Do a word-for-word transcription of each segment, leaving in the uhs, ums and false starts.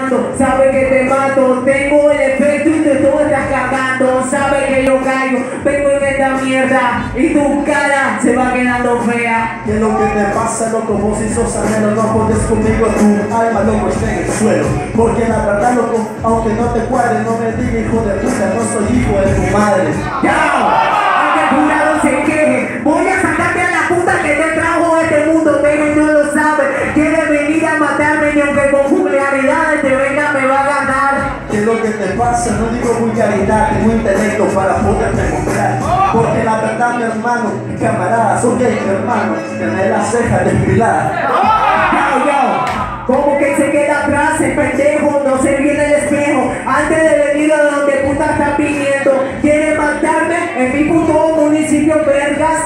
fumando, sabe que te mato, tengo el efecto y te todo estás cagando, sabe que yo caigo, vengo en esta mierda y tu cara se va quedando fea. ¿Qué es lo que te pasa, loco? Vos si sos anhelo, no pones conmigo, tu alma, loco, está en el suelo. Porque la verdad, loco, aunque no te cuadre, no me diga hijo de puta, no soy hijo de tu madre. ¡Ya! Aunque el jurado se queje, voy a sacarte a la puta que te trajo a este mundo, pero no lo sabe. Quiere venir a matarme y aunque con vulgaridades te venga me va a ganar. ¿Qué es lo que te pasa? No digo vulgaridad, tengo intelecto para poderte mostrar. Porque la verdad, mi hermano, mi camarada, soy gay, mi hermano, tener las cejas despiladas. Yo, yo, como que se queda atrás el pendejo, no se viene el espejo. Antes de venir a donde puta está viniendo, quiere matarme en mi puto municipio, vergas.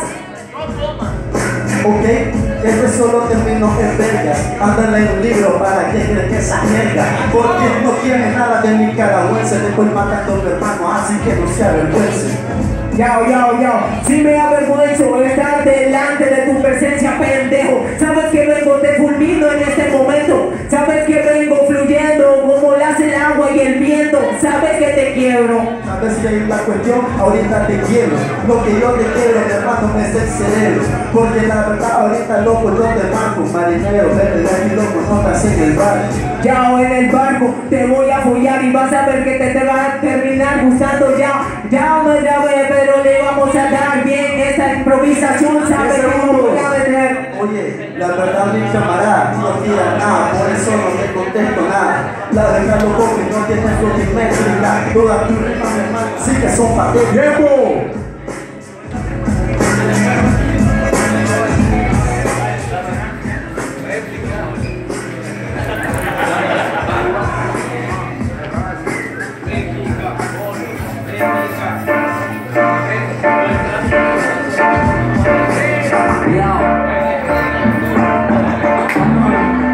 Ok, este solo terminó en vergas. Ándale en un libro para que crees que esa mierda. Porque no tiene nada de nicaragüense. Te estoy matando a mi hermano, así que no se avergüence. Yo, yo, yo, si me avergüenzo estar delante de tu presencia, pendejo. Sabes que vengo te fulmino en este momento. Sabes que vengo fluyendo como lo hace el agua y el viento. Sabes que te quiebro. Sabes que hay la cuestión, ahorita te quiero. Lo que yo te quiero, mi hermano, es el cerebro. Porque la verdad, ahorita loco, yo te banco. Marinero, vete de aquí, loco, no estás en el bar. Ya en el barco te voy a follar y vas a ver que te, te va a terminar gustando ya. Ya me grabé, pero le vamos a dar bien esa improvisación, ¿sabes cómo voy a meter? Oye, la verdad, mi camarada, no tira nada, por eso no te contesto nada. La verdad, loco, que no tienes lo que métrica. Todas tus rimas, mi hermano, sí que son patéticas. ¡Tiempo!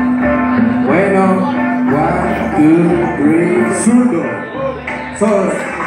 Bueno, one, two, three, zurdo. So,